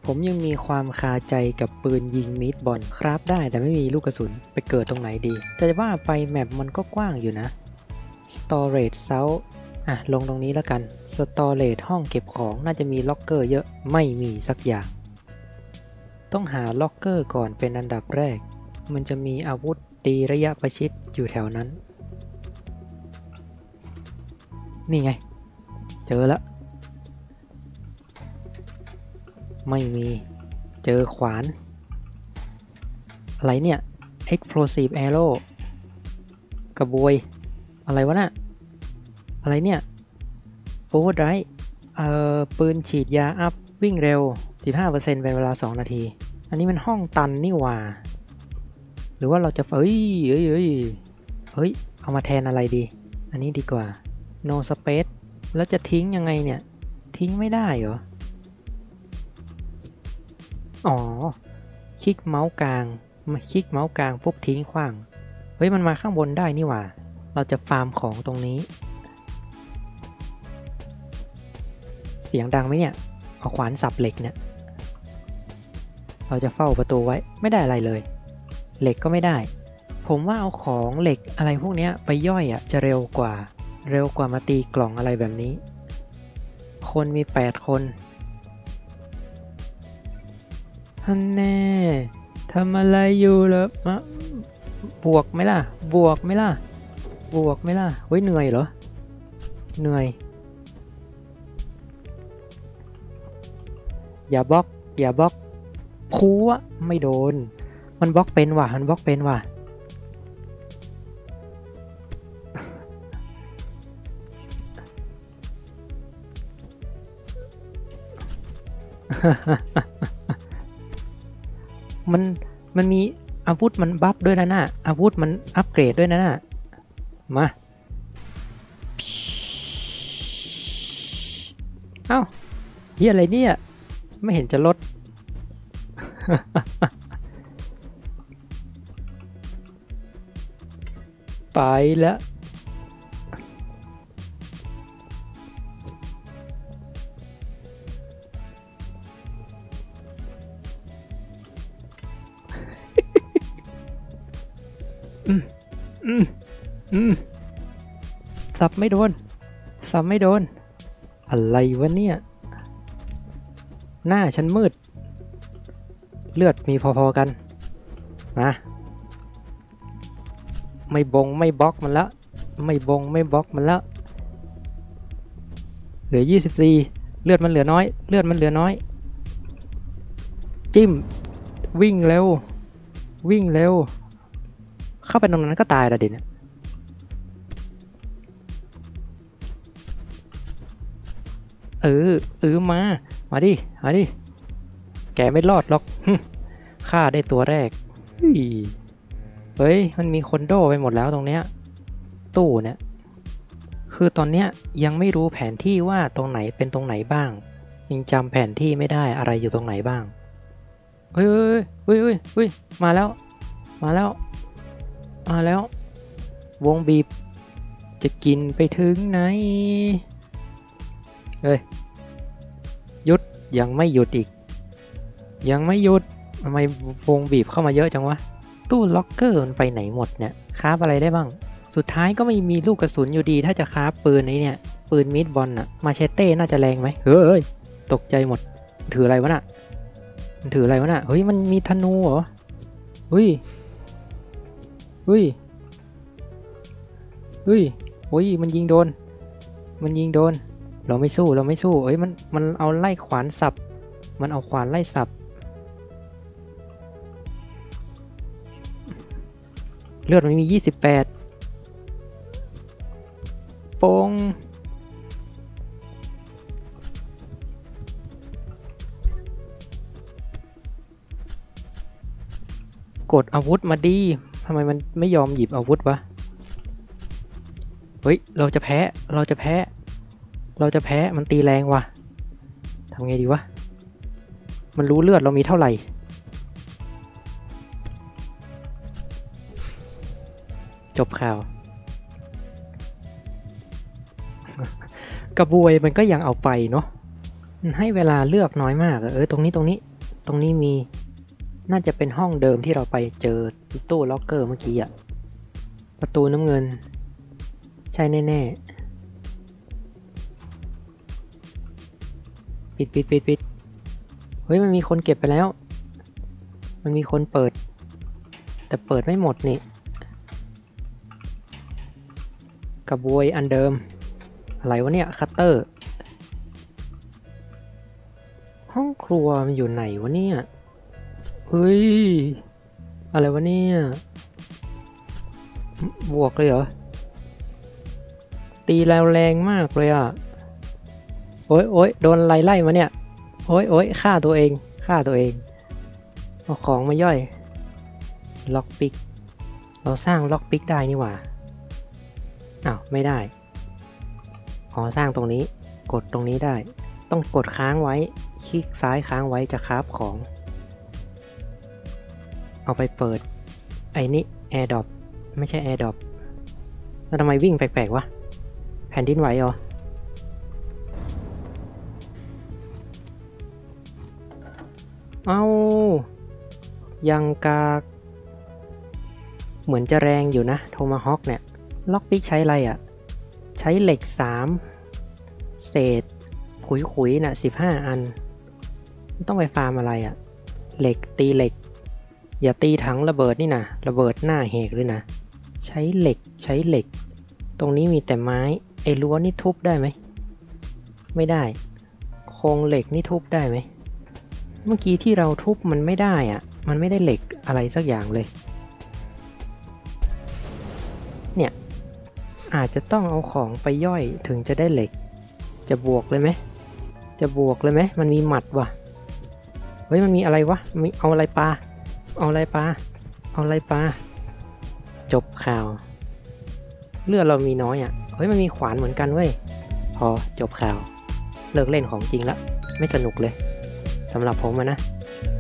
ผมยังมีความคาใจกับปืนยิงมีดบอลคราฟได้แต่ไม่มีลูกกระสุนไปเกิดตรงไหนดีจะว่าไปแมปมันก็กว้างอยู่นะ Storage South ลงตรงนี้แล้วกัน Storage ห้องเก็บของน่าจะมีล็อกเกอร์เยอะไม่มีสักอย่างต้องหาล็อกเกอร์ก่อนเป็นอันดับแรกมันจะมีอาวุธตีระยะประชิดอยู่แถวนั้นนี่ไงเจอแล้วไม่มีเจอขวานอะไรเนี่ย Explosive Arrow กระบวยอะไรวะน่ะอะไรเนี่ย Forward Right ปืนฉีดยาอัพวิ่งเร็ว 15% เป็นเวลา2 นาทีอันนี้มันห้องตันนี่หว่าหรือว่าเราจะเฮ้ยเอามาแทนอะไรดีอันนี้ดีกว่า No Space แล้วจะทิ้งยังไงเนี่ยทิ้งไม่ได้เหรออ๋อคลิกเมาส์กลางปุ๊บทิ้งขว้างเฮ้ยมันมาข้างบนได้นี่หว่าเราจะฟาร์มของตรงนี้เสียงดังไหมเนี่ยเอาขวานสับเหล็กเนี่ยเราจะเฝ้าประตูไว้ไม่ได้อะไรเลยเหล็กก็ไม่ได้ผมว่าเอาของเหล็กอะไรพวกนี้ไปย่อยจะเร็วกว่ามาตีกล่องอะไรแบบนี้คนมี8 คนฮันแน่ทำอะไรอยู่เหรอบวกไหมล่ะเฮ้ยเหนื่อยเหรอเหนื่อยอย่าบล็อกพัวไม่โดนมันบล็อกเป็นว่ะมันมีอาวุธมันบัฟด้วยนะน่ะอาวุธมันอัปเกรดด้วยนะน่ะมาเอ้าเฮียอะไรเนี่ยไม่เห็นจะลด ไปแล้วสับไม่โดนอะไรวะเนี่ยหน้าฉันมืดเลือดมีพอๆกันมาไม่บล็อกมันแล้วเหลือ24เลือดมันเหลือน้อยจิ้มวิ่งเร็วเข้าไปตรงนั้นก็ตายละดิเนี่ยมาดิแกไม่รอดหรอกฆ่าได้ตัวแรกเฮ้ยมันมีคนโดไปหมดแล้วตรงเนี้ยตู้เนี่ยคือตอนเนี้ยยังไม่รู้แผนที่ว่าตรงไหนเป็นตรงไหนบ้างยังจำแผนที่ไม่ได้อะไรอยู่ตรงไหนบ้างเฮ้ยมาแล้ววงบีบจะกินไปถึงไหนเฮ้ยหยุดยังไม่หยุดทำไมวงบีบเข้ามาเยอะจังวะตู้ล็อกเกอร์มันไปไหนหมดเนี่ยคราฟอะไรได้บ้างสุดท้ายก็ไม่มีลูกกระสุนอยู่ดีถ้าจะคราฟปืนนี้เนี่ยปืนมีดบอลมาเชเต้น่าจะแรงไหมเฮ้ยตกใจหมดถืออะไรวะน่ะเฮ้ยมันมีธนูเหรอเฮ้ยมันยิงโดนเราไม่สู้เฮ้ยมันเอาไล่ขวานสับเอาขวานไล่สับเลือดมันมี28โป้งกดอาวุธมาดีทำไมมันไม่ยอมหยิบอาวุธวะเฮ้ยเราจะแพ้มันตีแรงว่ะทำไงดีวะมันรู้เลือดเรามีเท่าไหร่จบข่าวกระบวยมันก็ยังเอาไปเนาะให้เวลาเลือกน้อยมากตรงนี้ตรงนี้มีน่าจะเป็นห้องเดิมที่เราไปเจอตู้ล็อกเกอร์เมื่อกี้อะประตูน้ำเงินใช่แน่ๆปิดเฮ้ยมันมีคนเก็บไปแล้วมันมีคนเปิดแต่เปิดไม่หมดนี่กระบวยอันเดิมอะไรวะเนี่ยคัตเตอร์ห้องครัวมันอยู่ไหนวะเนี่ยเฮ้ยอะไรวะเนี่ยบวกเลยเหรอตีแรงมากเลยอ่ะโอ๊ยโดนไล่มาเนี่ยโอ๊ยฆ่าตัวเองเอาของมาย่อยล็อกปิกเราสร้างล็อกปิกได้นี่หว่าอ้าวไม่ได้อ๋อสร้างตรงนี้กดตรงนี้ได้ต้องกดค้างไว้คลิกซ้ายค้างไว้จะคราฟของเอาไปเปิดไอ้นี่แอร์ดรอปไม่ใช่แอร์ดรอปแล้วทำไมวิ่งแปลกๆวะแผ่นดินไหวเหรอเอายังกากเหมือนจะแรงอยู่นะโทมาฮอคเนี่ยล็อกปิกใช้อะไรอ่ะใช้เหล็ก3เศษขุยๆน่ะ15อันต้องไปฟาร์มอะไรอ่ะเหล็กตีเหล็กอย่าตีถังระเบิดนี่นะระเบิดหน้าแหกเลยนะใช้เหล็กตรงนี้มีแต่ไม้ไอ้รั้วนี่ทุบได้ไหมไม่ได้โครงเหล็กนี่ทุบได้ไหมเมื่อกี้ที่เราทุบมันไม่ได้อ่ะมันไม่ได้เหล็กอะไรสักอย่างเลยเนี่ยอาจจะต้องเอาของไปย่อยถึงจะได้เหล็กจะบวกเลยไหมมันมีหมัดว่ะเฮ้ยมันมีอะไรวะมีเอาอะไรปลาจบข่าวเลือดเรามีน้อยอ่ะเฮ้ยมันมีขวานเหมือนกันเว้ยพอจบข่าวเลิกเล่นของจริงละไม่สนุกเลยสำหรับผมนะ